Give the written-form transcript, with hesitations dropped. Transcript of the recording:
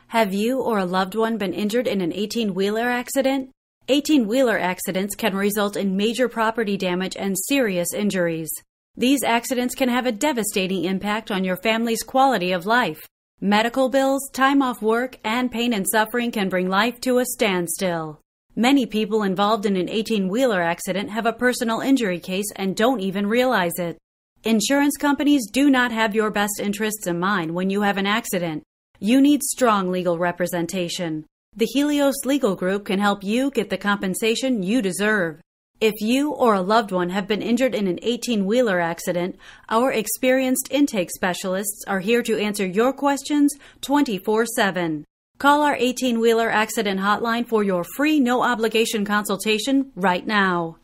Have you or a loved one been injured in an 18-wheeler accident? 18-wheeler accidents can result in major property damage and serious injuries. These accidents can have a devastating impact on your family's quality of life. Medical bills, time off work, and pain and suffering can bring life to a standstill. Many people involved in an 18-wheeler accident have a personal injury case and don't even realize it. Insurance companies do not have your best interests in mind when you have an accident. You need strong legal representation. The Helios Legal Group can help you get the compensation you deserve. If you or a loved one have been injured in an 18-wheeler accident, our experienced intake specialists are here to answer your questions 24/7. Call our 18-wheeler accident hotline for your free no-obligation consultation right now.